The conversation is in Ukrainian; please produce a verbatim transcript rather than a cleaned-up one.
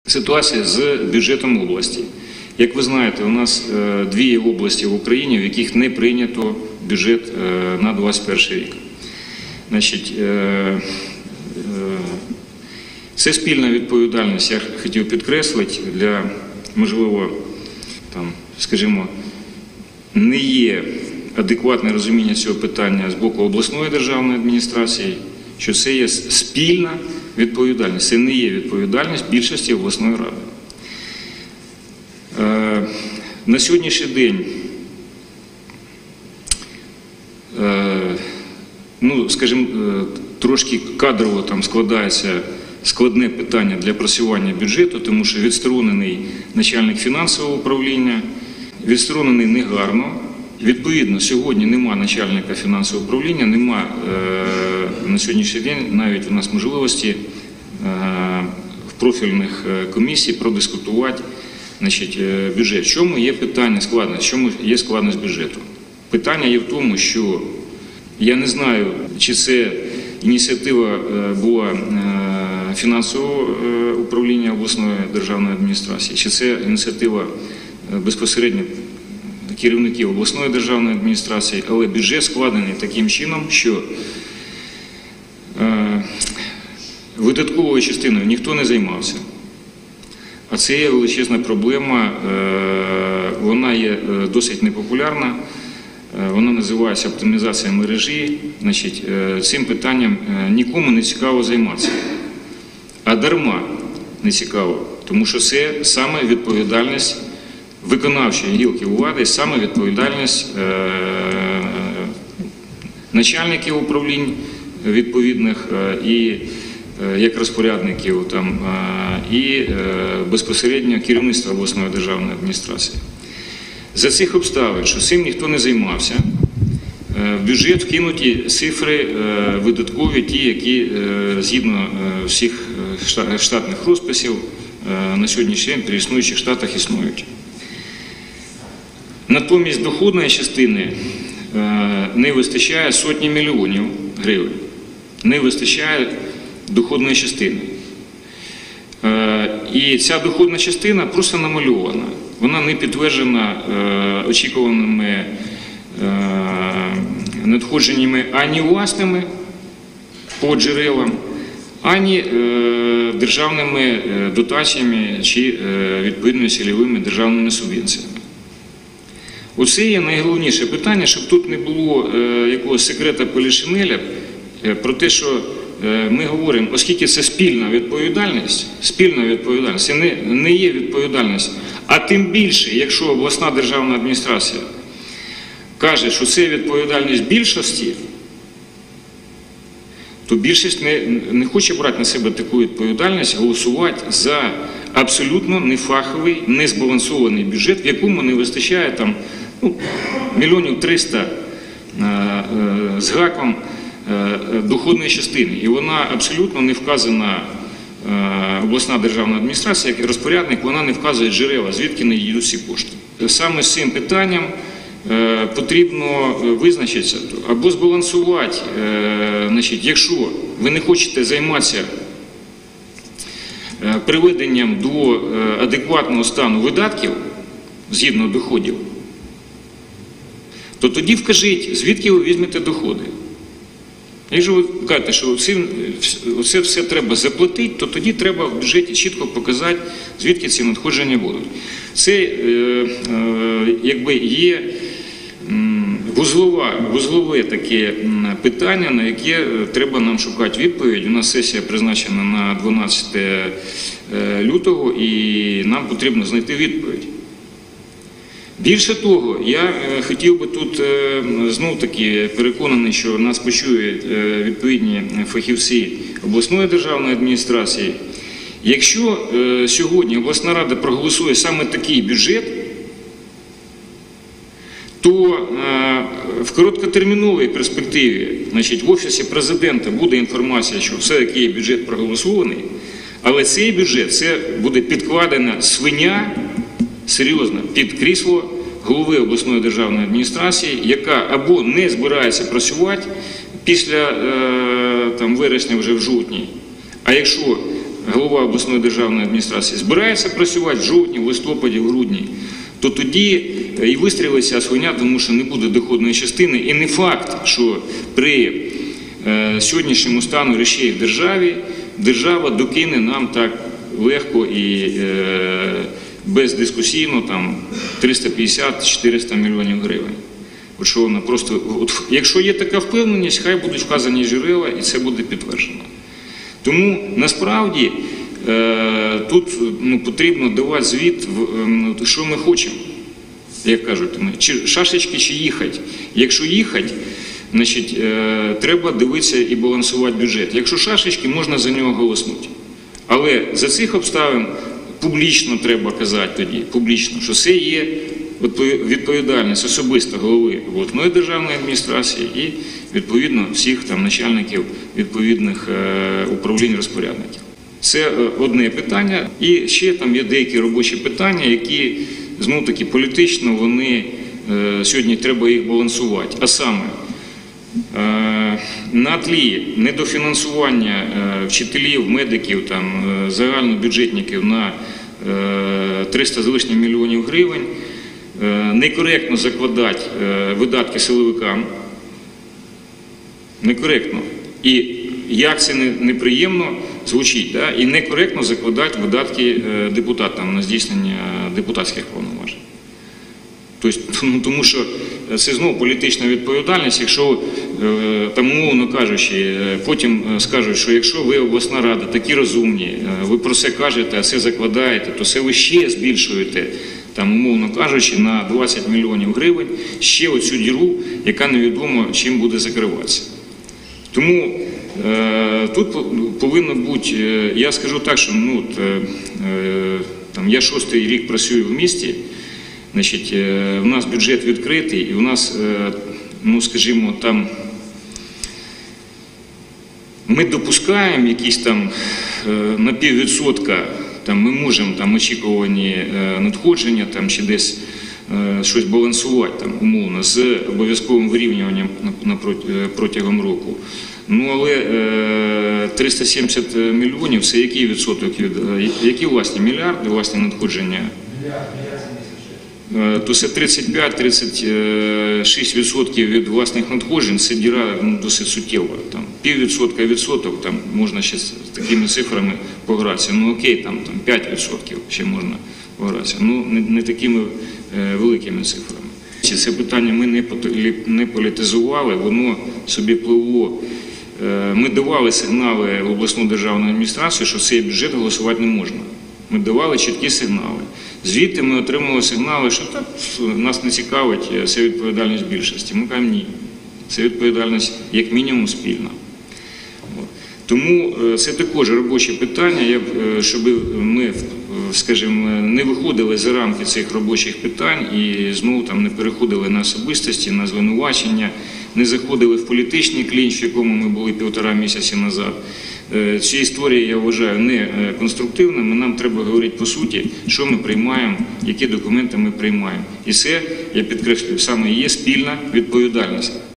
Ситуація з бюджетом області. Як ви знаєте, у нас дві області в Україні, в яких не прийнято бюджет на двадцять перший рік. Значить, це спільна відповідальність, я хотів підкреслити, для, можливо, там, скажімо, не є адекватне розуміння цього питання з боку обласної державної адміністрації, що це є спільна відповідальність, це не є відповідальність більшості обласної ради. Е, на сьогоднішній день, е, ну, скажімо, трошки кадрово там складається складне питання для просування бюджету, тому що відсторонений начальник фінансового управління, відсторонений негарно. Відповідно, сьогодні нема начальника фінансового управління, нема е, на сьогоднішній день навіть у нас можливості е, в профільних комісій продискутувати, значить, бюджет. В чому є питання складність, в чому є складність бюджету? Питання є в тому, що я не знаю, чи це ініціатива була фінансового управління обласної державної адміністрації, чи це ініціатива безпосередньо керівників обласної державної адміністрації, але бюджет складений таким чином, що е, видатковою частиною ніхто не займався. А це є величезна проблема, е, вона є досить непопулярна, е, вона називається оптимізація мережі. Значить, е, цим питанням е, нікому не цікаво займатися. А дарма не цікаво, тому що це саме відповідальність виконавчої гілки влади, саме відповідальність е, начальників управлінь відповідних е, і е, як розпорядників там, е, і е, безпосередньо керівництва обласної державної адміністрації. За цих обставин, що цим ніхто не займався, е, в бюджет вкинуті цифри е, видаткові, ті, які е, згідно е, всіх штатних розписів е, на сьогоднішній день при існуючих штатах існують. Натомість доходної частини не вистачає сотні мільйонів гривень. Не вистачає доходної частини. І ця доходна частина просто намальована. Вона не підтверджена очікуваними надходженнями ані власними по джерелам, ані державними дотаціями чи відповідними цільовими державними субвенціями. Оце є найголовніше питання, щоб тут не було е, якогось секрета полішинеля е, про те, що е, ми говоримо, оскільки це спільна відповідальність, спільна відповідальність, це не, не є відповідальність, а тим більше, якщо обласна державна адміністрація каже, що це відповідальність більшості, то більшість не, не хоче брати на себе таку відповідальність, голосувати за абсолютно нефаховий, незбалансований бюджет, в якому не вистачає там, ну, мільйонів триста е, е, з гаком е, доходної частини. І вона абсолютно не вказана, е, обласна державна адміністрація, як розпорядник, вона не вказує джерела, звідки не йдуть ці кошти. Саме з цим питанням е, потрібно визначитися або збалансувати, е, значить, якщо ви не хочете займатися приведенням до адекватного стану видатків, згідно доходів, то тоді вкажіть, звідки ви візьмете доходи. Якщо ви кажете, що це все треба заплатити, то тоді треба в бюджеті чітко показати, звідки ці надходження будуть. Це якби є вузлове, вузлове таке питання, на яке треба нам шукати відповідь. У нас сесія призначена на дванадцяте лютого, і нам потрібно знайти відповідь. Більше того, я хотів би тут, знов-таки, переконаний, що нас почують відповідні фахівці обласної державної адміністрації. Якщо сьогодні обласна рада проголосує саме такий бюджет, то в короткотерміновій перспективі, значить, в Офісі Президента буде інформація, що все-таки бюджет проголосований, але цей бюджет, це буде підкладена свиня, серйозно, під крісло голови обласної державної адміністрації, яка або не збирається працювати після там, вересня вже в жовтні, а якщо голова обласної державної адміністрації збирається працювати в жовтні, в листопаді, в грудні, то тоді і вистрілиться свиня, тому що не буде доходної частини. І не факт, що при е, сьогоднішньому стану речей в державі держава докине нам так легко і е, бездискусійно там триста п'ятдесят - чотириста мільйонів гривень. От що вона просто, от, якщо є така впевненість, хай будуть вказані джерела і це буде підтверджено. Тому насправді е, тут ну, потрібно давати звіт, в, що ми хочемо, як кажуть, чи шашечки, чи їхати. Якщо їхати, значить, е, треба дивитися і балансувати бюджет. Якщо шашечки, можна за нього голоснути. Але за цих обставин публічно треба казати тоді, публічно, що це є відповідальність особисто голови обласної державної адміністрації і, відповідно, всіх там начальників відповідних е, управлінь розпорядників. Це одне питання. І ще там є деякі робочі питання, які, знов-таки, політично, вони, е, сьогодні треба їх балансувати. А саме, е, на тлі недофінансування е, вчителів, медиків, там, е, загальнобюджетників на е, триста з лишнім мільйонів гривень, некоректно закладати видатки силовикам, некоректно. І як це неприємно звучить, да? І некоректно закладати видатки депутатам на здійснення депутатських повноважень. Тобто, тому що це знову політична відповідальність, якщо, там, умовно кажучи, потім скажуть, що якщо ви, обласна рада, такі розумні, ви про це кажете, а це закладаєте, то це ви ще збільшуєте, там, умовно кажучи, на двадцять мільйонів гривень ще оцю діру, яка невідомо чим буде закриватися. Тому е, тут повинно бути, е, я скажу так, що ну, е, там, я шостий рік працюю в місті, значить, е, у нас бюджет відкритий, і у нас, е, ну, скажімо, там, ми допускаємо якісь там е, на піввідсотка, там, ми можемо там, очікувані е, надходження там, чи десь е, щось балансувати там, умовно, з обов'язковим вирівнюванням протягом року. Ну, але е, триста сімдесят мільйонів – це який відсоток? Від, які власні мільярди, власні надходження? Е, то це тридцять п'ять - тридцять шість відсотків від власних надходжень, це діра ну, досить суттєва. Там, пів відсотка, відсоток, там можна ще з такими цифрами погратися. Ну окей, там, там п'ять відсотків ще можна погратися. Ну не, не такими е, великими цифрами. Це питання ми не, не політизували, воно собі пливло. Е, ми давали сигнали в обласну державну адміністрацію, що цей бюджет голосувати не можна. Ми давали чіткі сигнали. Звідти ми отримали сигнали, що так, нас не цікавить, це відповідальність більшості. Ми кажемо, ні. Це відповідальність як мінімум спільна. Тому це також робоче питання, щоб ми, скажімо, не виходили за рамки цих робочих питань і знову там не переходили на особистості, на звинувачення, не заходили в політичний клінч, в якому ми були півтора місяці назад. Ці історії, я вважаю, не конструктивними. Нам треба говорити по суті, що ми приймаємо, які документи ми приймаємо. І це, я підкреслюю, саме є спільна відповідальність.